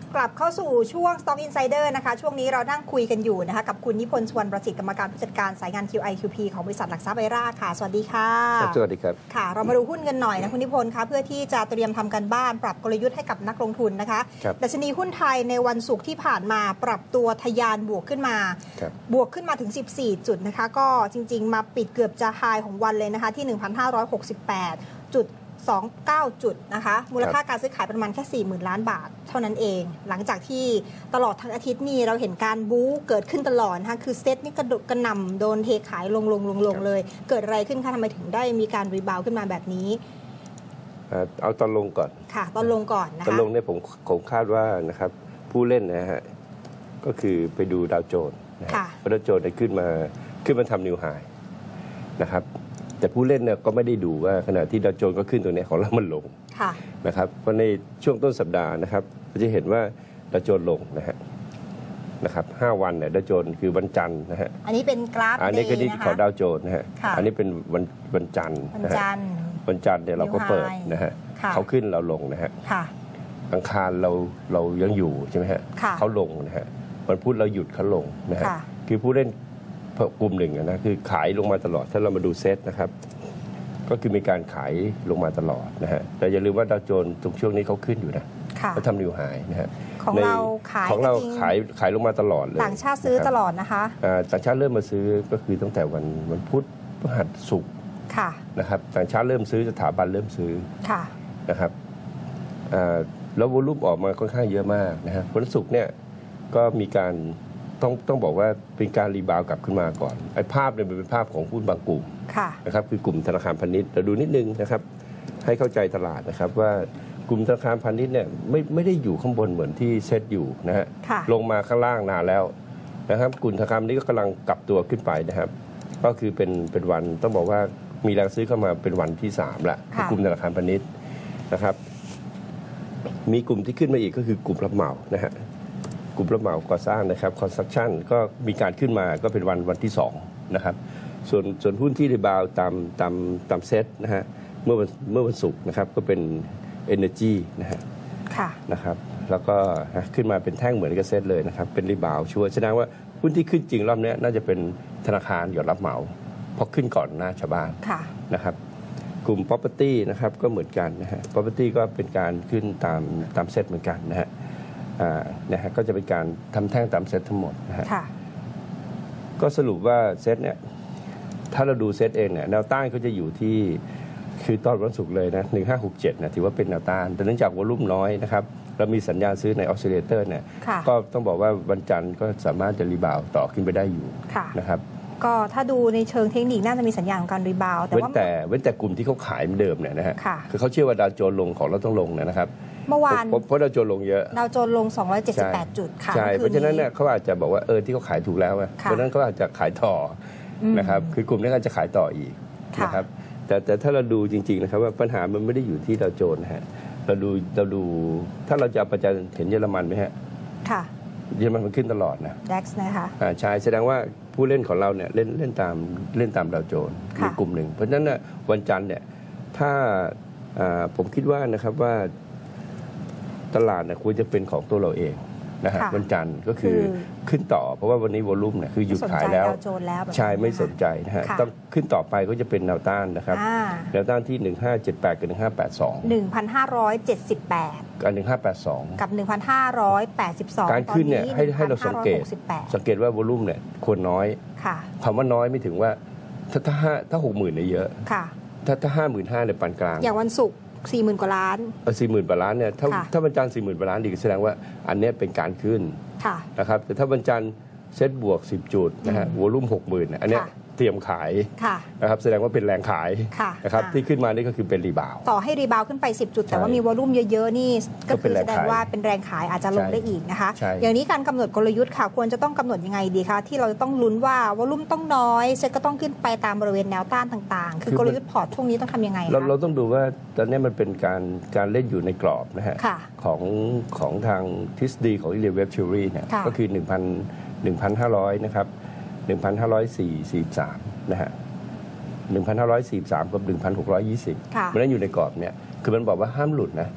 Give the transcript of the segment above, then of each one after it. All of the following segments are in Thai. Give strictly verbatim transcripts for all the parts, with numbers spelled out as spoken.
กลับเข้าสู่ช่วง Stock Insider นะคะช่วงนี้เรานั่งคุยกันอยู่นะคะกับคุณนิพนธ์สุวรรณประสิทธิ์กรรมการผู้จัดการสายงาน คิว ไอ คิว พี ของบริษัทหลักทรัพย์ไอร่าค่ะสวัสดีค่ะสวัสดีครับค่ะเรามาดูหุ้นกันหน่อยนะคุณนิพนธ์คะเพื่อที่จะเตรียมทำการบ้านปรับกลยุทธ์ให้กับนักลงทุนนะคะดัชนีหุ้นไทยในวันศุกร์ที่ผ่านมาปรับตัวทะยานบวกขึ้นมาบวกขึ้นมาถึงสิบสี่จุดนะคะก็จริงๆมาปิดเกือบจะไฮของวันเลยนะคะที่ หนึ่งพันห้าร้อยหกสิบแปดจุดสองสิบเก้า จุดนะคะมูลค่าการซื้อขายประมาณแค่ สี่หมื่น ล้านบาทเท่านั้นเองหลังจากที่ตลอดทั้งอาทิตย์นี้เราเห็นการบู๊เกิดขึ้นตลอดนะคะคือเซ็ตนี่กระโดดกระหน่ำโดนเทขายลงลงลงลงเลยเกิดอะไรขึ้นคะทำไมถึงได้มีการรีบาวขึ้นมาแบบนี้เอาตอนลงก่อนค่ะตอนลงก่อนนะคะตอนลงเนี่ยผมผมคาดว่านะครับผู้เล่นนะฮะก็คือไปดูดาวโจนส์นะฮะเพราะดาวโจนส์ได้ขึ้นมาขึ้นมาทำนิวไฮนะครับแต่ผู้เล่นเนี่ยก็ไม่ได้ดูว่าขณะที่ดาวโจนส์ก็ขึ้นตัวนี้ของเรามันลงนะครับเพราะในช่วงต้นสัปดาห์นะครับเราจะเห็นว่าดาวโจนส์ลงนะฮะนะครับห้าวันเนี่ยดาวโจนส์คือวันจันทร์นะฮะอันนี้เป็นกราฟอันนี้ก็ที่ของดาวโจนส์นะฮะอันนี้เป็นวันวันจันทร์นะฮะวันจันทร์เนี่ยเราก็เปิดนะฮะเขาขึ้นเราลงนะฮะอังคารเราเรายังอยู่ใช่ไหมฮะเขาลงนะฮะวันพุธเราหยุดเขาลงนะฮะคือผู้เล่นกลุ่มหนึ่งนะคือขายลงมาตลอดถ้าเรามาดูเซตนะครับก็คือมีการขายลงมาตลอดนะฮะแต่อย่าลืมว่าดาวโจนส์ตรงช่วงนี้เขาขึ้นอยู่นะเขาทำนิวไฮนะฮะของเราขายของเราขายขายลงมาตลอดเลยต่างชาติซื้อตลอดนะคะต่างชาติเริ่มมาซื้อก็คือตั้งแต่วันวันพุธพฤหัสศุกร์นะครับต่างชาติเริ่มซื้อสถาบันเริ่มซื้อนะครับแล้ววอลุ่มออกมาค่อนข้างเยอะมากนะฮะวันศุกร์เนี่ยก็มีการต้องต้องบอกว่าเป็นการรีบาวกลับขึ้นมาก่อนไอ้ภาพเนี่ยเป็นภาพของหุ้นบางกลุ่มนะครับคือกลุ่มธนาคารพาณิชย์เราดูนิดนึงนะครับให้เข้าใจตลาดนะครับว่ากลุ่มธนาคารพาณิชย์เนี่ยไม่ไม่ได้อยู่ข้างบนเหมือนที่เซตอยู่นะฮะลงมาข้างล่างนานแล้วนะครับกลุ่มธนาคารพาณิชย์ก็กำลังกลับตัวขึ้นไปนะครับก็คือเป็นเป็นวันต้องบอกว่ามีแรงซื้อเข้ามาเป็นวันที่สามละกลุ่มธนาคารพาณิชย์นะครับมีกลุ่มที่ขึ้นมาอีกก็คือกลุ่มรับเหมานะฮะกลุ่มรับเหมาก่อสร้างนะครับคอนสตรัคชั่นก็มีการขึ้นมาก็เป็นวันวันที่สองนะครับส่วนส่วนหุ้นที่รีบาวตามตามตามเซตนะฮะเมื่อวันเมื่อวันศุกร์นะครับก็เป็น Energy นะฮะนะครับแล้วก็ขึ้นมาเป็นแท่งเหมือนกับเซตเลยนะครับเป็นรีบาวชัวร์แสดงว่าหุ้นที่ขึ้นจริงรอบนี้น่าจะเป็นธนาคารหยอดรับเหมาเพราะขึ้นก่อนหน้าชาวบ้านนะครับกลุ่ม property นะครับก็เหมือนกันนะฮะ property ก็เป็นการขึ้นตามตามเซตเหมือนกันนะฮะนะฮะก็จะเป็นการทำแท่งตามเซตทั้งหมดนะฮะก็สรุปว่าเซตเนี่ยถ้าเราดูเซตเองเนี่ยแนวต้านก็จะอยู่ที่คือตอนวันศุกร์เลยนะหนึ่งพันห้าร้อยหกสิบเจ็ดนะถือว่าเป็นแนวต้านแต่เนื่องจากวอลุ่มน้อยนะครับเรามีสัญญาณซื้อในออสซิเลเตอร์เนี่ยก็ต้องบอกว่าวันจันทร์ก็สามารถจะรีบาวต่อขึ้นไปได้อยู่นะครับก็ถ้าดูในเชิงเทคนิคน่าจะมีสัญญาณของการรีบาวแต่ว่าแต่เว้นแต่กลุ่มที่เขาขายเหมือนเดิมเนี่ยนะฮะคือเขาเชื่อว่าดาวโจนส์ลงของเราต้องลงนะครับเมื่อวานเพราะดาวโจนส์ลงเยอะดาวโจนส์ลงสองร้อยเจ็ดสิบแปดจุดค่ะใช่เพราะฉะนั้นเนี่ยเขาอาจจะบอกว่าเออที่เขาขายถูกแล้วไงเพราะฉะนั้นเขาอาจจะขายต่อนะครับคือกลุ่มนี้ก็จะขายต่ออีกนะครับแต่แต่ถ้าเราดูจริงๆนะครับว่าปัญหามันไม่ได้อยู่ที่ดาวโจนส์นะฮะเราดูเราดูถ้าเราจะประจันเห็นเยอรมันไหมฮะค่ะเยอรมันมันขึ้นตลอดนะดัค นะคะอ่าใช่แสดงว่าผู้เล่นของเราเนี่ยเล่นเล่นตามเล่นตามดาวโจนส์ในกลุ่มหนึ่งเพราะฉะนั้นนะวันจันทร์เนี่ยถ้าผมคิดว่านะครับว่าตลาดเนี่ยควรจะเป็นของตัวเราเองนะฮะวันจันทร์ก็คือขึ้นต่อเพราะว่าวันนี้วอลุ่มเนี่ยคือหยุดขายแล้วใช่ไม่สนใจนะฮะต้องขึ้นต่อไปก็จะเป็นแนวต้านนะครับแนวต้านที่หนึ่งพันห้าร้อยเจ็ดสิบแปดกับหนึ่งพันห้าร้อยแปดสิบสองหนึ่งพันห้าร้อยเจ็ดสิบแปดกับหนึ่งพันห้าร้อยแปดสิบสองกับหนึ่งพันห้าร้อยแปดสิบสองการขึ้นเนี่ยให้ให้เราสังเกตสังเกตว่าวอลุ่มเนี่ยควรน้อยคำว่าน้อยไม่ถึงว่าถ้าถ้าห้าถ้าหกหมื่นเนี่ยเยอะถ้าถ้าห้าหมื่นห้าเนี่ยปานกลางอย่างวันศุกร์สี่หมื่นกว่าล้านเออสี่หมื่นกว่าล้านเนี่ยถ้าถ้าวันจันทร์สี่หมื่นกว่าล้านดีแสดงว่าอันนี้เป็นการขึ้นนะครับแต่ถ้าวันจันทร์เซตบวกสิบจุดนะฮะวอลุ่มหกหมื่นอันนี้เตรียมขายนะครับแสดงว่าเป็นแรงขายนะครับที่ขึ้นมานี่ก็คือเป็นรีบาวต่อให้รีบาวขึ้นไปสิบจุดแต่ว่ามีวอลุ่มเยอะๆนี่ก็คือแสดงว่าเป็นแรงขายอาจจะลงได้อีกนะคะอย่างนี้การกำหนดกลยุทธ์ค่ะควรจะต้องกำหนดยังไงดีคะที่เราจะต้องลุ้นว่าวอลุ่มต้องน้อยเซ็ตก็ต้องขึ้นไปตามบริเวณแนวต้านต่างๆคือกลยุทธ์พอร์ตช่วงนี้ต้องทำยังไงเราเราต้องดูว่าตอนนี้มันเป็นการการเล่นอยู่ในกรอบนะฮะของของทางทฤษฎีของElliott Wave Theoryเนี่ยก็คือหนึ่งพันหนึ่งพันห้าร้อยนะครับหนึ่งพันห้าร้อยสี่สิบสามนะฮะหนึ่งพันห้าร้อยสี่สิบสามกับหนึ่งพันหกร้อยยี่สิบมันนั้นอยู่ในกรอบเนี่ยคือมันบอกว่าห้ามหลุดนะ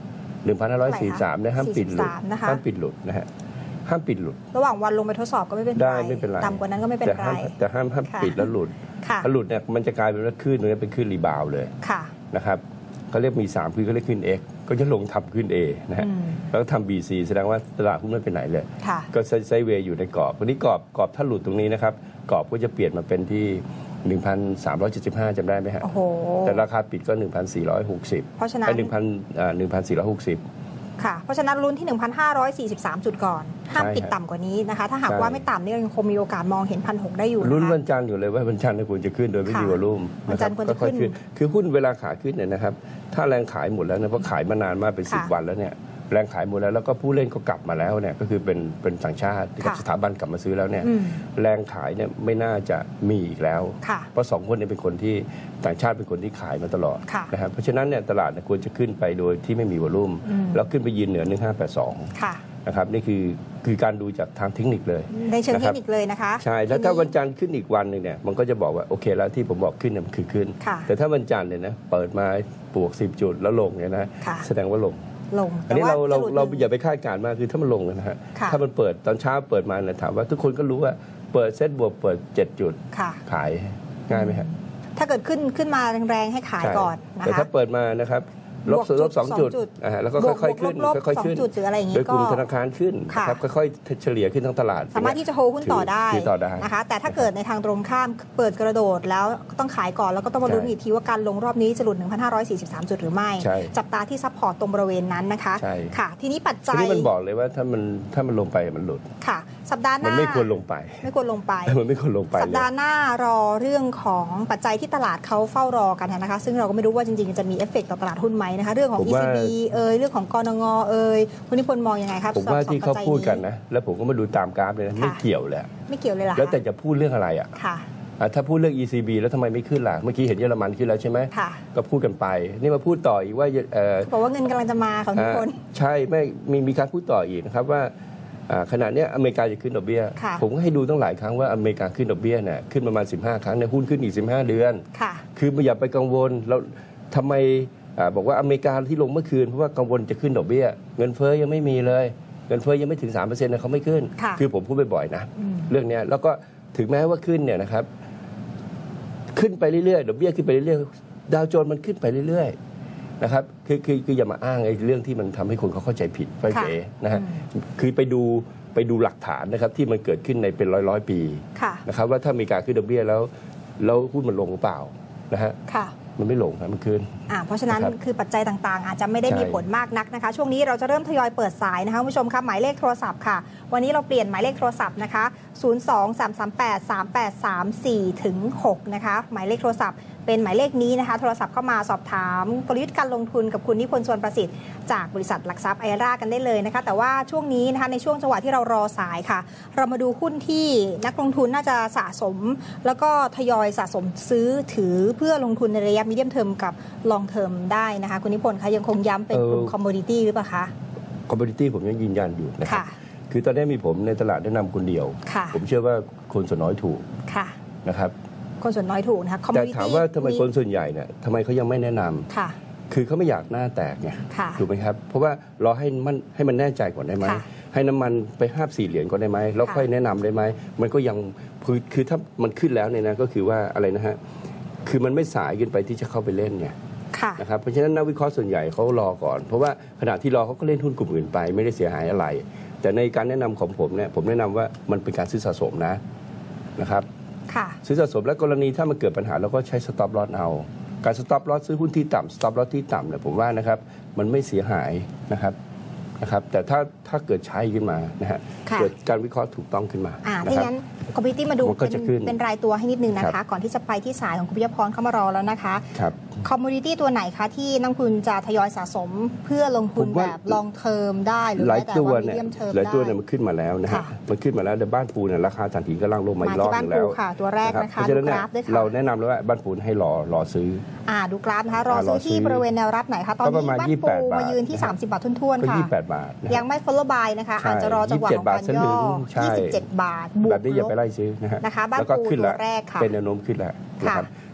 หนึ่งพันห้าร้อยสี่สิบสามเนี่ยห้ามปิดหลุดห้ามปิดหลุดนะฮะห้ามปิดหลุดระหว่างวันลงไปทดสอบก็ไม่เป็นไรได้ไม่เป็นไรต่ำกว่านั้นก็ไม่เป็นไรแต่ห้ามห้ามปิดแล้วหลุดถ้าหลุดเนี่ยมันจะกลายเป็นว่าขึ้นตรงนี้เป็นขึ้นรีบาวเลยนะครับเขาเรียกมีสามคือเขาเรียกขึ้น X ก็จะลงทำขึ้น A นะฮะแล้วก็ทำ บี ซี แสดงว่าตลาดหุ้นไม่ไปไหนเลยก็ไซด์เวย์อยู่ในกรอบวันนี้กรอบกรอบถ้าหลุดตรงนี้นะครับกรอบก็จะเปลี่ยนมาเป็นที่ หนึ่งพันสามร้อยเจ็ดสิบห้า จำได้ไหมฮะแต่ราคาปิดก็ หนึ่งพันสี่ร้อยหกสิบเพราะฉะนั้นหนึ่งพันอ่าหนึ่งพันสี่ร้อยหกสิบค่ะเพราะฉะนั้นลุ้นที่ หนึ่งพันห้าร้อยสี่สิบสาม จุดก่อนห้ามปิดต่ำกว่านี้นะคะถ้าหากว่าไม่ต่ำนี่ยังคงมีโอกาสมองเห็น หนึ่งพันหกร้อย ได้อยู่ลุ้นวันจันทร์อยู่เลยว่าวันจันทร์ควรจะขึ้นโดยไม่มีวอลุ่มวันจันทร์ควรจะขึ้นคือหุ้นเวลาขายขึ้นเนี่ยนะครับถ้าแรงขายหมดแล้วนะเพราะขายมานานมากเป็นสิบวันแล้วเนี่ยแรงขายหมดแล้วแล้วก็ผู้เล่นก็กลับมาแล้วเนี่ยก็คือเป็นเป็นต่างชาติกับสถาบันกลับมาซื้อแล้วเนี่ยแรงขายเนี่ยไม่น่าจะมีอีกแล้วเพราะสองคนนี้เป็นคนที่ต่างชาติเป็นคนที่ขายมาตลอดนะครับเพราะฉะนั้นเนี่ยตลาดควรจะขึ้นไปโดยที่ไม่มีวอลุ่มแล้วขึ้นไปยืนเหนือหนึ่งพันห้าร้อยแปดสิบสองนะครับนี่คือคือการดูจากทางเทคนิคเลยในเชิงเทคนิคเลยนะคะใช่แล้วถ้าวันจันทร์ขึ้นอีกวันหนึ่งเนี่ยมันก็จะบอกว่าโอเคแล้วที่ผมบอกขึ้นเนี่ยมันคือขึ้นแต่ถ้าวันจันทร์เนี่ยนะเปิดมาบวกสิบจุดแล้วลงเนี่ยนะแสดงว่าลงอันนี้เราเราเราอย่าไปคาดการณ์มากคือถ้ามันลงนะฮะถ้ามันเปิดตอนเช้าเปิดมาเนี่ยถามว่าทุกคนก็รู้ว่าเปิดเซ็ตบวกเปิดเจ็ดจุดขายง่ายไหมครับถ้าเกิดขึ้นขึ้นมาแรงๆให้ขายก่อนนะคะแต่ถ้าเปิดมานะครับลบลบสองจุดแล้วก็ค่อยๆขึ้นค่อยๆขึ้นโดยกลุ่มธนาคารขึ้นนะครับค่อยๆเฉลี่ยขึ้นทั้งตลาดสามารถที่จะโฮหุ้นต่อได้นะคะแต่ถ้าเกิดในทางตรงข้ามเปิดกระโดดแล้วก็ต้องขายก่อนแล้วก็ต้องมาลุ้นอีกทีว่าการลงรอบนี้จะหลุด หนึ่งพันห้าร้อยสี่สิบสาม จุดหรือไม่จับตาที่ซัพพอร์ตตรงบริเวณนั้นนะคะค่ะทีนี้ปัจจัยที่มันบอกเลยว่าถ้ามันถ้ามันลงไปมันหลุดค่ะสัปดาห์หน้ามันไม่ควรลงไปไม่ควรลงไปมันไม่ควรลงไปสัปดาห์หน้ารอเรื่องของปัจจัยที่ตลาดเขาเฝ้ารอกันนะคะซึ่งเราก็ไม่รู้ว่าจริงๆจะมีเอฟเฟกต์ต่อตลาดหุ้นไหมนะคะเรื่องของ อี ซี บี เอ่ยเรื่องของกนงเอ่ยคุณนิพนธ์มองยังไงครับผมว่าที่เขาพูดกันนะแล้วผมก็มาดูตามกราฟเลยนะไม่เกี่ยวเลยไม่เกี่ยวเลยหรอแล้วแต่จะพูดเรื่องอะไรอ่ะถ้าพูดเรื่อง อี ซี บี แล้วทำไมไม่ขึ้นล่ะเมื่อกี้เห็นเยอรมันขึ้นแล้วใช่ไหมก็พูดกันไปนี่มาพูดต่ออีกว่าบอกว่าเงินกำลังจะมาของทุกคนใช่ไม่มีมีการพูดต่ออีกนะครับว่าขณะนี้อเมริกาจะขึ้นดอกเบี้ยผมก็ให้ดูตั้งหลายครั้งว่าอเมริกาขึ้นดอกเบี้ยเนี่ยขึ้นประมาณสิบห้าครั้งในหุ้นขึ้นอีกสิบห้าเดือนคือไม่อย่าไปกังวลแล้วทำไมบอกว่าอเมริกาที่ลงเมื่อคืนเพราะว่ากังวลจะขึ้นดอกเบี้ยเงินเฟ้อยังไม่มีเลยเงินเฟ้อยังไม่ถึง สามเปอร์เซ็นต์ นะเขาไม่ขึ้นคือผมพูดบ่อยๆนะเรื่องนี้แล้วก็ถึงแม้ว่าขึ้นเนี่ยนะครับขึ้นไปเรื่อยๆดอกเบี้ยขึ้นไปเรื่อยๆดาวโจนส์มันขึ้นไปเรื่อยๆนะครับคือคือคืออย่ามาอ้างไอ้เรื่องที่มันทำให้คนเขาเข้าใจผิดไปเก๋นะฮะคือไปดูไปดูหลักฐานนะครับที่มันเกิดขึ้นในเป็นร้อยๆปีนะครับว่าถ้ามีการขึ้นดอกเบี้ยแล้วแล้วหุ้นมันลงหรือเปล่านะฮะมันไม่ลงครับมันขึ้นอ่าเพราะฉะนั้นคือปัจจัยต่างๆอาจจะไม่ได้มีผลมากนักนะคะช่วงนี้เราจะเริ่มทยอยเปิดสายนะคะคุณผู้ชมครับหมายเลขโทรศัพท์ค่ะวันนี้เราเปลี่ยนหมายเลขโทรศัพท์นะคะศูนย์ สอง สาม สาม แปด สาม แปด สาม สี่ ถึง หกนะคะหมายเลขโทรศัพท์เป็นหมายเลขนี้นะคะโทรศัพท์เข้ามาสอบถามกลยุทธ์การลงทุนกับคุณนิพนธ์ ชวนประสิทธิ์จากบริษัทหลักทรัพย์ไอรากันได้เลยนะคะแต่ว่าช่วงนี้นะคะในช่วงจังหวะที่เรารอสายค่ะเรามาดูหุ้นที่นักลงทุนน่าจะสะสมแล้วก็ทยอยสะสมซื้อถือเพื่อลงทุนในระยะมีเดียมเทอมกับลองเทอมได้นะคะคุณนิพนธ์คะยังคงย้ำเป็นกลุ่มคอมโมดิตี้หรือเปล่าคะคอมโมดิตี้ผมยังยืนยันอยู่นะครับคือตอนนี้มีผมในตลาดแนะนำคนเดียวผมเชื่อว่าคนส่วนน้อยถูกนะครับคนส่วนน้อยถูกนะคะแต่ถามว่าทำไมคนส่วนใหญ่เนี่ยทำไมเขายังไม่แนะนำคือเขาไม่อยากหน้าแตกไงถูกไหมครับเพราะว่ารอให้มันให้มันแน่ใจก่อนได้ไหมให้น้ำมันไปห้าสี่เหรียญก่อนได้ไหมแล้วค่อยแนะนำได้ไหมมันก็ยังคือคือถ้ามันขึ้นแล้วเนี่ยนะก็คือว่าอะไรนะฮะคือมันไม่สายเกินไปที่จะเข้าไปเล่นไงนะครับเพราะฉะนั้นนักวิเคราะห์ส่วนใหญ่เขารอก่อนเพราะว่าขณะที่รอเขาก็เล่นหุ้นกลุ่มอื่นไปไม่ได้เสียหายอะไรแต่ในการแนะนำของผมเนี่ยผมแนะนำว่ามันเป็นการซื้อสะสมนะนะครับซื้อสะสมและกรณีถ้ามันเกิดปัญหาเราก็ใช้สต็อปลอสเอาการสต็อปลอสซื้อหุ้นที่ต่ำสต็อปลอสที่ต่ำเนี่ยผมว่านะครับมันไม่เสียหายนะครับนะครับแต่ถ้าถ้าเกิดใช้ขึ้นมานะฮะเกิดการวิเคราะห์ถูกต้องขึ้นมาที่นั้นคอมพิวตี้มาดูเป็นรายตัวให้นิดนึงนะคะก่อนที่จะไปที่สายของคุณพิยพรเข้ามารอแล้วนะคะคอมมูนิตี้ตัวไหนคะที่นักทุนจะทยอยสะสมเพื่อลงทุนแบบลองเทอมได้หรือแม้แต่ว่ามีเดียมเทอมได้หลายตัวเนี่ยมันขึ้นมาแล้วนะฮะมันขึ้นมาแล้วแต่บ้านปูเนี่ยราคาฐานหินก็ล่างลงมาอีกรอบนึงแล้วตัวแรกนะคะดูกราฟด้วยค่ะเราแนะนำแล้วว่าบ้านปูให้รอรอซื้ออ่าดูกราฟนะคะรอซื้อที่บริเวณแนวรับไหนคะตอนนี้บ้านปูมายืนที่สามสิบบาททุ่นๆค่ะยี่สิบแปดบาทยังไม่ follow buy นะคะอาจจะรอจังหวะของการย่อยี่สิบเจ็ดบาทบวกแบบนี้อย่าไปไล่ซื้อนะฮะนะคะบ้านปูตัวแรกค่ะเป็นแนวโน้มขึ้นแล้วนะครับ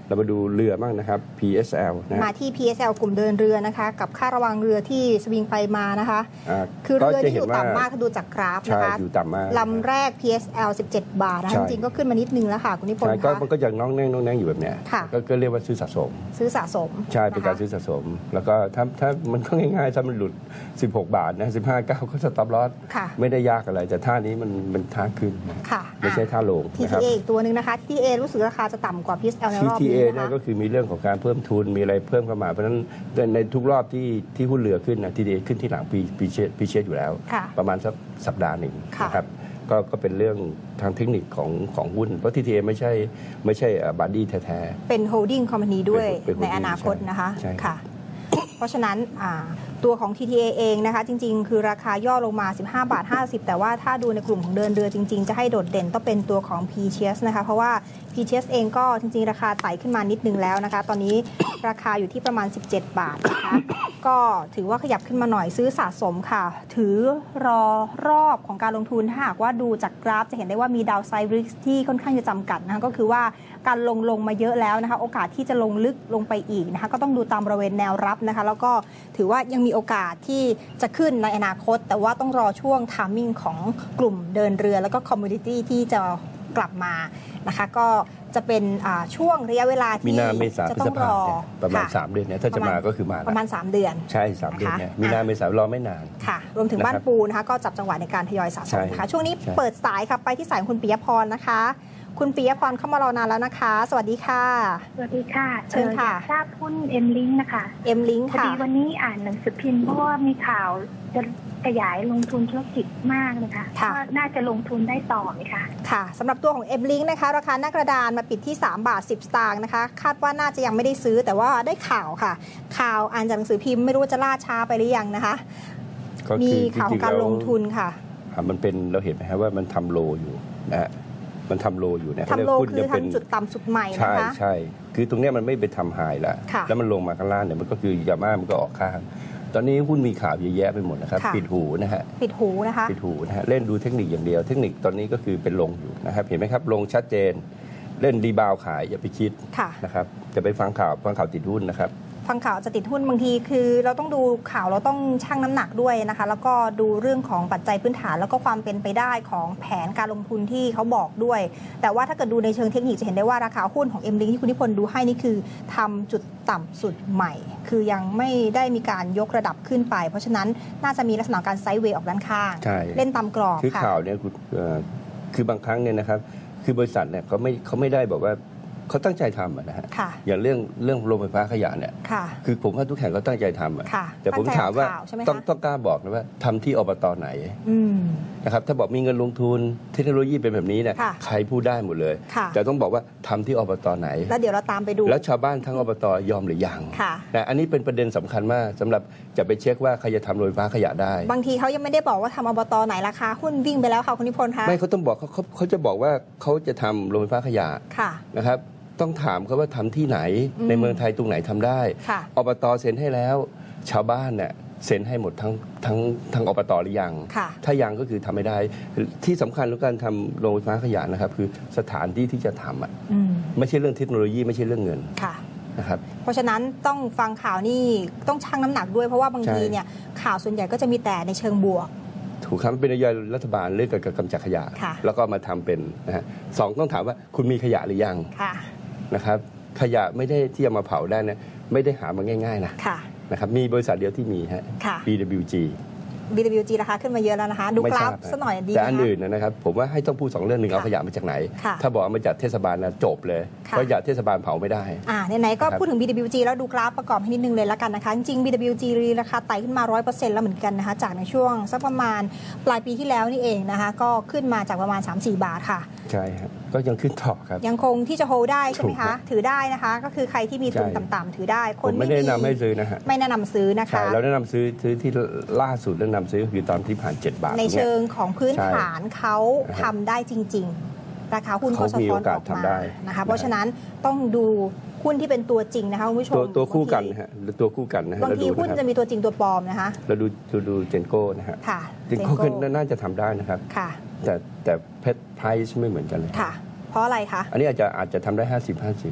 เรามาดูเรือบ้างนะครับ พี เอส แอล นะมาที่ พี เอส แอล กลุ่มเดินเรือนะคะกับค่าระวังเรือที่สวิงไปมานะคะคือเรือที่อยู่ต่ำมากถ้าดูจากกราฟนะคะอยู่ต่ำมากลำแรก พี เอส แอล สิบเจ็ด บาทนะจริงๆก็ขึ้นมานิดนึงแล้วค่ะคุณนิพนธ์คะมันก็ยังน้องแน่งน้องแน่งอยู่แบบเนี้ยก็เรียกว่าซื้อสะสมซื้อสะสมใช่เป็นการซื้อสะสมแล้วก็ถ้าถ้ามันก็ง่ายๆถ้ามันหลุดสิบหกบาทนะสิบห้า เก้าก็สต็อปลอสไม่ได้ยากอะไรแต่ท่านี้มันเป็นท่าขึ้นไม่ใช่ท่าลงที ที เอ อีกตัวหนึ่งนะคะ ที ที เอ รู้สึกราคาจะต่ำกว่า พี เอส แอล ในรอบนี้นะคะที ที เอ เนี่ยก็คือมีเรื่องของการเพิ่มทุนมีอะไรเพิ่มเข้ามาเพราะฉะนั้นในทุกรอบที่ที่หุ้นเรือขึ้นนะ ที ที เอ ขึ้นที่หลังปีปีเชปีเชอยู่แล้วประมาณสักสัปดาห์หนึ่งนะครับก็ก็เป็นเรื่องทางเทคนิคของของหุ้นเพราะ ที ที เอ ไม่ใช่ไม่ใช่บอดี้แท้ๆเป็นโฮลดิ้งคอมพานีด้วยในอนาคตนะคะค่ะเพราะฉะนั้นตัวของ ที ที เอ เองนะคะจริงๆคือราคาย่อลงมา สิบห้าบาทห้าสิบ แต่ว่าถ้าดูในกลุ่มของเดินเรือจริงๆจะให้โดดเด่นต้องเป็นตัวของ พี เอช นะคะเพราะว่า พี เอช เองก็จริงๆราคาไต่ขึ้นมานิดนึงแล้วนะคะตอนนี้ราคาอยู่ที่ประมาณสิบเจ็ดบาทนะคะก็ถือว่าขยับขึ้นมาหน่อยซื้อสะสมค่ะถือรอรอบของการลงทุนถ้าหากว่าดูจากกราฟจะเห็นได้ว่ามีดาวไซด์ริสที่ค่อนข้างจะจำกัดนะคะก็คือว่าการลงลงมาเยอะแล้วนะคะโอกาสที่จะลงลึกลงไปอีกนะคะก็ต้องดูตามบริเวณแนวรับนะคะแล้วก็ถือว่ายังมีโอกาสที่จะขึ้นในอนาคตแต่ว่าต้องรอช่วงไทมิ่งของกลุ่มเดินเรือแล้วก็คอมมูนิตี้ที่จะกลับมานะคะก็จะเป็นช่วงระยะเวลาที่จะต้องรอประมาณสามเดือนเนี่ยถ้าจะมาก็คือมาประมาณสามเดือนใช่สามเดือนเนี่ยมีนาเมษารอไม่นานค่ะรวมถึงบ้านปูนะคะก็จับจังหวะในการทยอยสะสมค่ะช่วงนี้เปิดสายค่ะไปที่สายคุณปิยพรนะคะคุณปิยพรเข้ามารอนานแล้วนะคะสวัสดีค่ะสวัสดีค่ะเชิญค่ะทราบหุ้นเอ็มลิงนะคะเอ็มลิงค่ะพอดีวันนี้อ่านหนังสือพิมพ์เพราะว่ามีข่าวจะขยายลงทุนธุรกิจมากเลยค่ะว่าน่าจะลงทุนได้ต่อไหมคะค่ะสำหรับตัวของเอ็มลิงนะคะราคาหน้ากระดานมาปิดที่สามบาทสิบสตางค์นะคะคาดว่าน่าจะยังไม่ได้ซื้อแต่ว่าได้ข่าวค่ะข่าวอ่านจากหนังสือพิมพ์ไม่รู้จะล่าช้าไปหรือยังนะคะมีข่าวการลงทุนค่ะมันเป็นเราเห็นไหมครับว่ามันทำโลอยู่นะมันทำโลอยู่นะทำโลคือทำจุดต่ำสุดใหม่นะคะใช่ใช่คือตรงนี้มันไม่ไปทำไฮแล้วแล้วมันลงมาข้างล่างเนี่ยมันก็คือยาม่ามันก็ออกข้างตอนนี้หุ้นมีข่าวเยอะแยะไปหมดนะครับปิดหูนะฮะปิดหูนะคะปิดหูนะฮะเล่นดูเทคนิคอย่างเดียวเทคนิคตอนนี้ก็คือเป็นลงอยู่นะครับเห็นไหมครับลงชัดเจนเล่นรีบาวขายอย่าไปคิดนะครับจะไปฟังข่าวฟังข่าวติดหุ้นนะครับฟังข่าวจะติดหุ้นบางทีคือเราต้องดูข่าวเราต้องชั่งน้ำหนักด้วยนะคะแล้วก็ดูเรื่องของปัจจัยพื้นฐานแล้วก็ความเป็นไปได้ของแผนการลงทุนที่เขาบอกด้วยแต่ว่าถ้าเกิดดูในเชิงเทคนิคจะเห็นได้ว่าราคาหุ้นของ เอ็ม ลิง ที่คุณนิพนธ์ดูให้นี่คือทำจุดต่ำสุดใหม่คือยังไม่ได้มีการยกระดับขึ้นไปเพราะฉะนั้นน่าจะมีลักษณะการไซด์เวย์ออกด้านข้างเล่นตามกรอบคือข่าวเนี่ยคือบางครั้งเนี่ยนะครับคือบริษัทเนี่ยเขาไม่เขาไม่ได้บอกว่าเขาตั้งใจทำนะฮะอย่างเรื่องเรื่องโรงไฟฟ้าขยะเนี่ยคือผมว่าทุกแห่งเขาตั้งใจทำแต่ผมถามว่าต้องต้องกล้าบอกนะว่าทำที่อบต.ไหนนะครับถ้าบอกมีเงินลงทุนเทคโนโลยีเป็นแบบนี้เนี่ยใครพูดได้หมดเลยแต่ต้องบอกว่าทำที่อบต.ไหนแล้วเดี๋ยวเราตามไปดูแล้วชาวบ้านทั้งอบต.ยอมหรือยังนะอันนี้เป็นประเด็นสำคัญมากสำหรับจะไปเช็คว่าใครจะทำโรงไฟฟ้าขยะได้บางทีเขายังไม่ได้บอกว่าทำอบต.ไหนราคาหุ้นวิ่งไปแล้วค่ะคุณนิพนธ์คะไม่เขาต้องบอกเขาเขาเขาจะบอกว่าเขาจะทำโรงไฟฟ้าขยะนะครับต้องถามเขาว่าทำที่ไหนในเมืองไทยตรงไหนทำได้อบต.เซ็นให้แล้วชาวบ้านเนี่ยเซ็นให้หมดทั้งทั้งทั้งอบต.หรือยังถ้ายังก็คือทำไม่ได้ที่สำคัญของการทำโรงไฟฟ้าขยะนะครับคือสถานที่ที่จะทำอ่ะไม่ใช่เรื่องเทคโนโลยีไม่ใช่เรื่องเงินนะครับเพราะฉะนั้นต้องฟังข่าวนี่ต้องชั่งน้ำหนักด้วยเพราะว่าบางทีเนี่ยข่าวส่วนใหญ่ก็จะมีแต่ในเชิงบวกถูกครับเป็นนโยบายรัฐบาลเรื่องเกี่ยวกับกำจัดขยะแล้วก็มาทำเป็นนะฮะสองต้องถามว่าคุณมีขยะหรือยังนะครับขยะไม่ได้ที่จะมาเผาได้นะไม่ได้หามาง่ายๆนะนะครับมีบริษัทเดียวที่มีฮะ บี ดับเบิลยู จีบี ดับเบิลยู จี ราคาขึ้นมาเยอะแล้วนะคะดูกราฟสักหน่อยดีแต่อันอื่นนะครับผมว่าให้ต้องพูดสองเรื่องหนึ่งเอาขยะมาจากไหนถ้าบอกเอามาจากเทศบาลนะจบเลยเพราะขยะเทศบาลเผาไม่ได้อ่าไหนๆก็พูดถึง บี ดับเบิลยู จี แล้วดูกราฟประกอบให้นิดนึงเลยละกันนะคะจริงๆ บี ดับเบิลยู จี ราคาไต่ขึ้นมา ร้อยเปอร์เซ็นต์ แล้วเหมือนกันนะคะจากในช่วงสักประมาณปลายปีที่แล้วนี่เองนะคะก็ขึ้นมาจากประมาณ สามถึงสี่ บาทค่ะใช่ครับก็ยังขึ้นต่อครับยังคงที่จะโฮลได้ใช่ไหมคะถือได้นะคะก็คือใครที่มีทุนต่ำๆถือได้คนไม่แนะนำให้ซื้อนะฮะไม่แนะนำซื้อนะคะเราแนะนำซื้อซื้อที่ล่าสุดแนะนำซื้อคือตอนที่ผ่านเจ็ดบาทในเชิงของพื้นฐานเขาทำได้จริงๆราคาหุ้นก็สะท้อนออกมานะคะเพราะฉะนั้นต้องดูหุ้นที่เป็นตัวจริงนะคะคุณผู้ชมตัวคู่กันนะฮะตัวคู่กันนะฮะบางทีหุ้นจะมีตัวจริงตัวปลอมนะคะเราดูดูเจนโก้นะฮะเจนโก้น่าจะทำได้นะครับแต่แต่เพชรไพรซ์ไม่เหมือนกันเลยค่ะเพราะอะไรคะอันนี้อาจจะอาจจะทำได้ห้าสิบ ห้าสิบ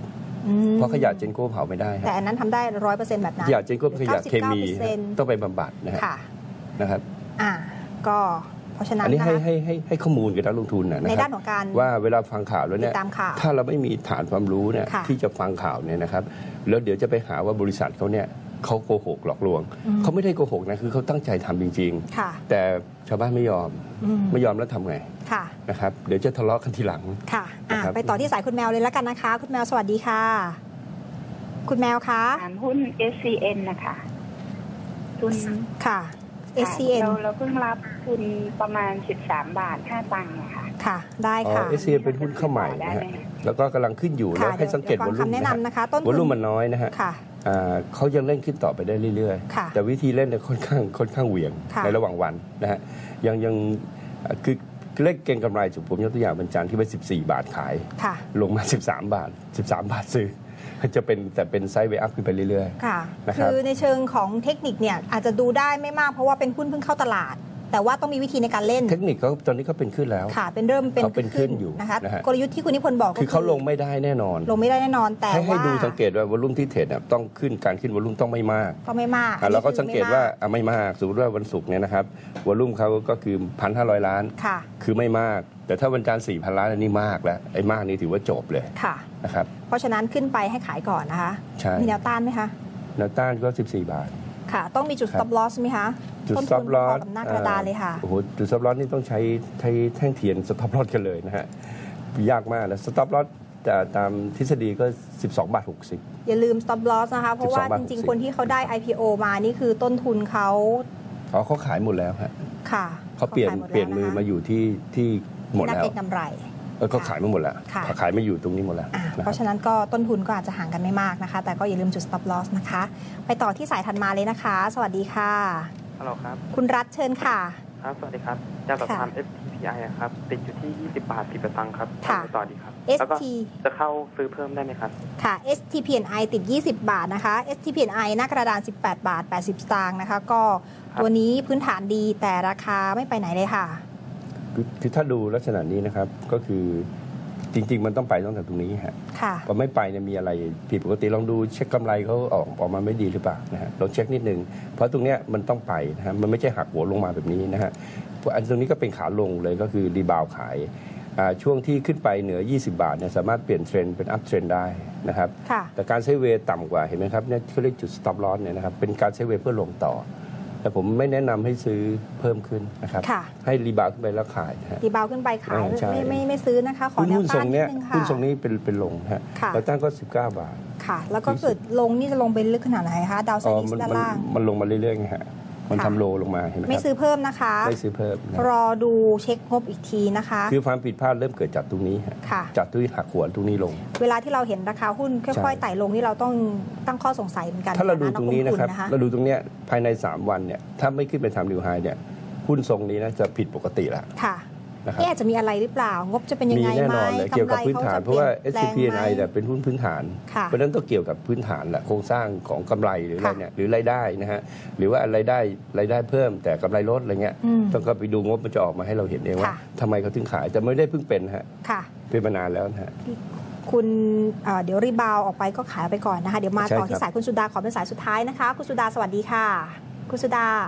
เพราะขยะเจนโก้เผาไม่ได้แต่อันนั้นทำได้ร้อยเปอร์เซ็นต์แบบนั้นขยะเจนโก้เป็นขยะเคมีต้องไปบำบัดนะครับนะครับอ่าก็เพราะฉะนั้นอันนี้ให้ให้ให้ให้ข้อมูลกับนักลงทุนนะในด้านของการว่าเวลาฟังข่าวแล้วเนี่ยถ้าเราไม่มีฐานความรู้เนี่ยที่จะฟังข่าวเนี่ยนะครับแล้วเดี๋ยวจะไปหาว่าบริษัทเขาเนี่ยเขาโกหกหลอกลวงเขาไม่ได้โกหกนะคือเขาตั้งใจทำจริงๆแต่ชาวบ้านไม่ยอมไม่ยอมแล้วทำไงนะครับเดี๋ยวจะทะเลาะกันทีหลังค่ะไปต่อที่สายคุณแมวเลยแล้วกันนะคะคุณแมวสวัสดีค่ะคุณแมวคะหุ้น เอส ซี เอ็น นะคะทุนค่ะ เอส ซี เอ็นเราเราเพิ่งรับทุนประมาณสิบสามบาทห้าตังค์ค่ะค่ะได้ค่ะเอส ซี เอ็น เป็นหุ้นเข้าใหม่นะฮะแล้วก็กำลังขึ้นอยู่แล้วให้สังเกตวอลุ่มนะคะวอลุ่มมันน้อยนะฮะเขายังเล่นขึ้นต่อไปได้เรื่อยๆแต่วิธีเล่นเนี่ยค่อนข้างค่อนข้างเหวี่ยงในระหว่างวันนะฮะยังยังคือเลขเก็งกำไรจุดผมยกตัวอย่างวันจันทร์ที่ไปสิบสี่บาทขายลงมาสิบสามบาทสิบสามบาทซื้อจะเป็นแต่เป็นไซด์เวย์อัพขึ้นไปเรื่อยๆค่ะคือในเชิงของเทคนิคเนี่ยอาจจะดูได้ไม่มากเพราะว่าเป็นหุ้นเพิ่งเข้าตลาดแต่ว่าต้องมีวิธีในการเล่นเทคนิคเขาตอนนี้เขาเป็นขึ้นแล้วค่ะเป็นเริ่มเป็นขึ้นอยู่นะคะกลยุทธ์ที่คุณนิพนธ์บอกคือเขาลงไม่ได้แน่นอนลงไม่ได้แน่นอนแต่ว่าให้ดูสังเกตว่าวอลุ่มที่เทรดต้องขึ้นการขึ้นวอลุ่มต้องไม่มากก็ไม่มากแล้วก็สังเกตว่าไม่มากสมมติว่าวันศุกร์เนี่ยนะครับวอลุ่มเขาก็คือพันห้าร้อยล้านคือไม่มากแต่ถ้าวันจันทร์สี่พันล้านอันนี้มากแล้วไอ้มากนี่ถือว่าจบเลยนะครับเพราะฉะนั้นขึ้นไปให้ขายก่อนนะคะมีแนวต้านไหมคะแนวต้านก็สิบสี่บาทค่ะต้องมีจุด stop loss ไหมคะจุด stop loss หน้ากระดานเลยค่ะโอ้โหจุด stop loss นี่ต้องใช้ใช้แท่งเทียน stop loss กันเลยนะฮะยากมากนะ stop loss แต่ตามทฤษฎีก็สิบสองบาทหกสิบอย่าลืม stop loss นะคะเพราะว่าจริงๆคนที่เขาได้ ไอ พี โอ มานี่คือต้นทุนเขาอ๋อเขาขายหมดแล้วฮะค่ะเขาเปลี่ยนเปลี่ยนมือมาอยู่ที่ที่หมดแล้วนักเก็งกำไรก็ขายไม่หมดแล้วขายไม่อยู่ตรงนี้หมดแล้วเพราะฉะนั้นก็ต้นทุนก็อาจจะห่างกันไม่มากนะคะแต่ก็อย่าลืมจุด stop loss นะคะไปต่อที่สายถัดมาเลยนะคะสวัสดีค่ะฮัลโหลครับคุณรัฐเชิญค่ะครับสวัสดีครับจะสอบถาม เอส ที พี ไอ ครับติดอยู่ที่ยี่สิบบาทสิบสตางค์ครับค่ะต่อดีครับเอส ทีจะเข้าซื้อเพิ่มได้ไหมครับค่ะ เอส ที พี เอ็น ไอ ติดยี่สิบบาทนะคะ เอส ที พี เอ็น ไอ หน้ากระดานสิบแปดบาทแปดสิบสตางค์นะคะก็ตัวนี้พื้นฐานดีแต่ราคาไม่ไปไหนเลยค่ะคือถ้าดูลักษณะนี้นะครับก็คือจริงๆมันต้องไปตั้งแต่ตรงนี้ฮะพอไม่ไปเนี่ยมีอะไรผิดปกติลองดูเช็คกำไรเขาออกออกมาไม่ดีหรือเปล่านะฮะลองเช็คนิดนึงเพราะตรงเนี้ยมันต้องไปนะฮะมันไม่ใช่หักหัวลงมาแบบนี้นะฮะอันตรงนี้ก็เป็นขาลงเลยก็คือรีบาวขายช่วงที่ขึ้นไปเหนือยี่สิบบาทเนี่ยสามารถเปลี่ยนเทรนด์เป็นอัพเทรนด์ได้นะครับแต่การใช้เวทต่ำกว่าเห็นไหมครับเนี่ยเขาเรียกจุด stop loss เนี่ยนะครับเป็นการใช้เวทเพื่อลงต่อแต่ผมไม่แนะนำให้ซื้อเพิ่มขึ้นนะครับให้รีบาวขึ้นไปแล้วขายรีบาวขึ้นไปขายไม่ไม่ไม่ซื้อนะคะขอแนวต้านนิดนึงค่ะหุ้นทรงนี้เป็นเป็นลงฮะแล้วตั้งก็สิบเก้าบาทค่ะแล้วก็เกิดลงนี่จะลงไปลึกขนาดไหนคะดาวไซด์ด้านล่างมันลงมาเรื่อยๆไงฮะมันทำโลลงมาเห็นไหมครับไม่ซื้อเพิ่มนะคะไม่ซื้อเพิ่มรอดูเช็คงบอีกทีนะคะคือความผิดพลาดเริ่มเกิดจากตรงนี้จากที่หักหัวตรงนี้ลงเวลาที่เราเห็นราคาหุ้นค่อยๆไต่ลงนี่เราต้องตั้งข้อสงสัยเหมือนกันถ้าเราดูตรงนี้นะครับเราดูตรงเนี้ยภายในสามวันเนี่ยถ้าไม่ขึ้นไปทำนิวไฮเนี่ยหุ้นทรงนี้นะจะผิดปกติละค่ะที่อาจจะมีอะไรหรือเปล่างบจะเป็นยังไงไหมเกี่ยวกับพื้นฐานเพราะว่า เอส ที พี เอ็น ไอ เนี่ยเป็นหุ้นพื้นฐานเพราะฉะนั้นต้องเกี่ยวกับพื้นฐานแหละโครงสร้างของกำไรหรืออะไรเนี่ยหรือรายได้นะฮะหรือว่าอะไรได้รายได้เพิ่มแต่กำไรลดอะไรเงี้ยต้องก็ไปดูงบมันจะออกมาให้เราเห็นเองว่าทำไมเขาถึงขายแต่ไม่ได้เพิ่งเป็นฮะเป็นมานานแล้วนะฮะคุณเดี๋ยวรีบาวออกไปก็ขายไปก่อนนะคะเดี๋ยวมาต่อที่สายคุณสุดาขอเป็นสายสุดท้ายนะคะคุณสุดาสวัสดีค่ะคุณสุดา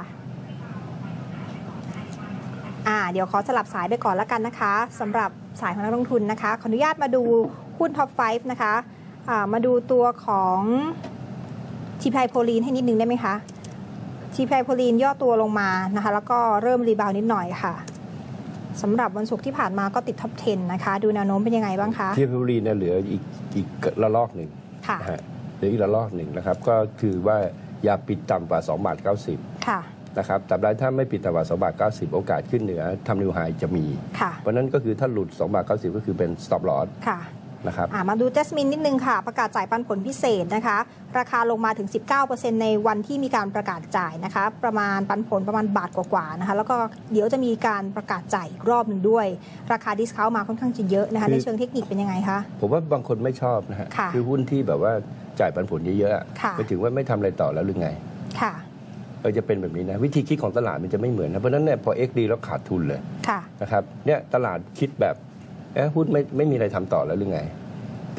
อ่าเดี๋ยวขอสลับสายไปก่อนแล้วกันนะคะสำหรับสายของนักลงทุนนะคะขออนุญาตมาดูหุ้นท็อปไฟว์นะคะอ่ามาดูตัวของ ที พี ไอ โพลีนให้นิดนึงได้ไหมคะ ที พี ไอ โพลีนย่อตัวลงมานะคะแล้วก็เริ่มรีบาวนิดหน่อยค่ะสำหรับวันศุกร์ที่ผ่านมาก็ติดท็อปสิบนะคะดูแนวโน้มเป็นยังไงบ้างคะที พี ไอ โพลีนเนี่ยเหลืออีกอีกระลอกหนึ่งค่ะเหลืออีกระลอกหนึ่งนะครับก็คือว่าอย่าปิดต่ำกว่าสองบาทเก้าสิบค่ะนะครับแต่ถ้าไม่ปิดต่ำกว่าสองบาทเก้าสิบโอกาสขึ้นเหนือทำนิวไฮจะมีเพราะนั้นก็คือถ้าหลุดสองบาทเก้าสิบก็คือเป็น stop loss ค่ะนะครับมาดู Jasmine นิดนึงค่ะประกาศจ่ายปันผลพิเศษนะคะราคาลงมาถึง สิบเก้าเปอร์เซ็นต์ ในวันที่มีการประกาศจ่ายนะคะประมาณปันผลประมาณบาทกว่าๆนะคะแล้วก็เดี๋ยวจะมีการประกาศจ่ายอีกรอบหนึ่งด้วยราคาดิสเคาท์มาค่อนข้างจะเยอะนะคะในเชิงเทคนิคเป็นยังไงคะผมว่าบางคนไม่ชอบนะฮะคือหุ้นที่แบบว่าจ่ายปันผลเยอะๆไปถึงว่าไม่ทำอะไรต่อแล้วหรือไงค่ะเออจะเป็นแบบนี้นะวิธีคิดของตลาดมันจะไม่เหมือนนะเพราะนั้นเนี่ยพอ เอ็กซ์ ดี แล้วขาดทุนเลยนะครับเนี่ยตลาดคิดแบบเอ๊ะหุ้นไม่ไม่มีอะไรทำต่อแล้วหรือไง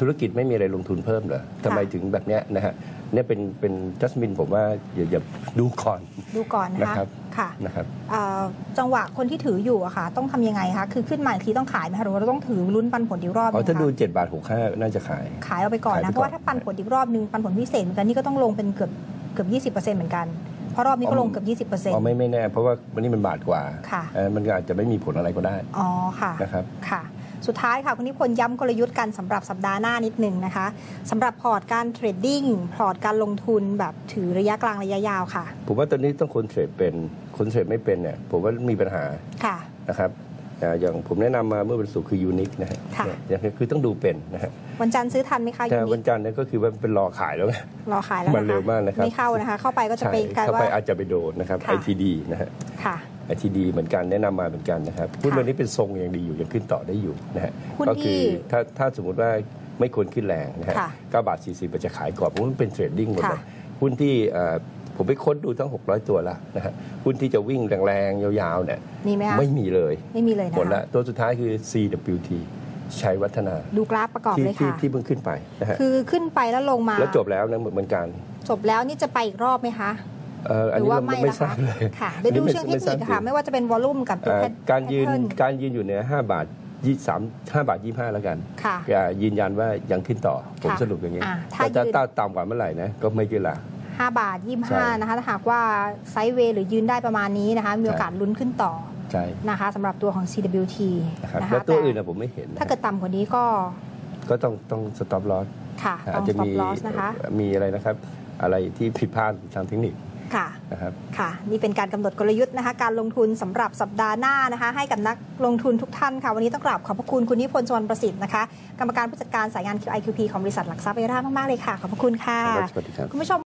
ธุรกิจไม่มีอะไรลงทุนเพิ่มเหรอทำไมถึงแบบเนี้ยนะฮะเนี่ยเป็นเป็นจัสมินผมว่าอย่าอย่าดูก่อนดูก่อนนะคะค่ะนะครับจังหวะคนที่ถืออยู่อะค่ะต้องทำยังไงคะคือขึ้นมาอีกทีต้องขายไหมคะหรือว่าเราต้องถือลุ้นปันผลอีกรอบนึงคะถ้าดูเจ็ดบาทหกห้าน่าจะขายขายเอาไปก่อนนะเพราะว่าถ้าปันผลอีกรอบนึงปันผลพิเศษเหมือนกันนี่ก็ต้องลงเป็นเกือบเกือบยี่สิบเปอร์เซ็นต์เหมือนกันเพราะรอบนี้ก็ลงเกือบยี่สิบเปอร์เซ็นต์อ๋อไม่ไม่แน่เพราะว่าวันนี้มันบาทกว่าค่ะมันอาจจะไม่มีผลอะไรก็ได้อ๋อค่ะนะครับค่ะสุดท้ายค่ะคุณนิพนธ์ย้ำกลยุทธ์กันสำหรับสัปดาห์หน้านิดนึงนะคะสำหรับพอร์ตการเทรดดิ้งพอร์ตการลงทุนแบบถือระยะกลางระยะยาวค่ะผมว่าตอนนี้ต้องคนเทรดเป็นคนเทรดไม่เป็นเนี่ยผมว่ามีปัญหาค่ะนะครับอย่างผมแนะนำมาเมื่อวันศุกร์คือยูนิคนะฮะอย่างนี้คือต้องดูเป็นนะฮะวันจันทร์ซื้อทันไหมคะแต่วันจันทร์เนี่ยก็คือว่าเป็นรอขายแล้วไงรอขายแล้วมันเร็วมากนะครับไม่เข้านะคะเข้าไปก็จะไปกลายว่าเข้าไปอาจจะไปโดนนะครับ ไอ ที ดี นะฮะค่ะไอ ที ดี เหมือนกันแนะนำมาเหมือนกันนะครับหุ้นวันนี้เป็นทรงยังดีอยู่ยังขึ้นต่อได้อยู่นะฮะก็คือถ้าถ้าสมมติว่าไม่ควรขึ้นแรงนะฮะเก้าบาทสี่สิบจะขายก่อนเพราะมันเป็นเทรดดิ้งหมดเลยหุ้นที่ผมไปค้นดูทั้งหกร้อยตัวแล้วนะฮะหุ้นที่จะวิ่งแรงๆยาวๆเนี่ยมีไหมคะไม่มีเลยไม่มีเลยนะหมดละตัวสุดท้ายคือ ซี ดับเบิลยู ที ชัยวัฒนาดูกราฟประกอบเลยค่ะที่เพิ่งขึ้นไปนะฮะคือขึ้นไปแล้วลงมาแล้วจบแล้วนะเหมือนกันจบแล้วนี่จะไปอีกรอบไหมคะหรือว่าไม่ไม่ทราบเลยค่ะเดี๋ยวดูเชิงเทคนิคค่ะไม่ว่าจะเป็นวอลุ่มกับการยืนการยืนอยู่เนี่ยห้าบาทยี่สามห้าบาทยี่ห้าแล้วกันค่ะยืนยันว่ายังขึ้นต่อผมสรุปอย่างนี้ถ้าจะต่ำกว่าเมื่อไหร่นะก็ไม่ขึ้นละห้าบาทยี่ห้านะคะถ้าหากว่าไซด์เวย์หรือยืนได้ประมาณนี้นะคะมีโอกาสลุ้นขึ้นต่อนะคะสำหรับตัวของ ซี ดับเบิลยู ทีนะคะแล้วตัวอื่นนะผมไม่เห็นถ้าเกิดต่ำกว่านี้ก็ก็ต้องต้องสต็อปลอสค่ะอาจจะมีมีอะไรนะครับอะไรที่ผิดพลาดทางเทคนิคค่ะนะครับค่ะนี่เป็นการกำหนดกลยุทธ์นะคะการลงทุนสำหรับสัปดาห์หน้านะคะให้กับนักลงทุนทุกท่านค่ะวันนี้ต้องกราบขอบพระคุณคุณนิพนธ์ สุวรรณประสิทธิ์นะคะกรรมการผู้จัดการสายงาน คิว ไอ คิว พี ของบริษัทหลักทรัพย์เอร่ามากๆเลยค่ะขอบพระคุณค่ะสวัสดีครับคุณผู้ชม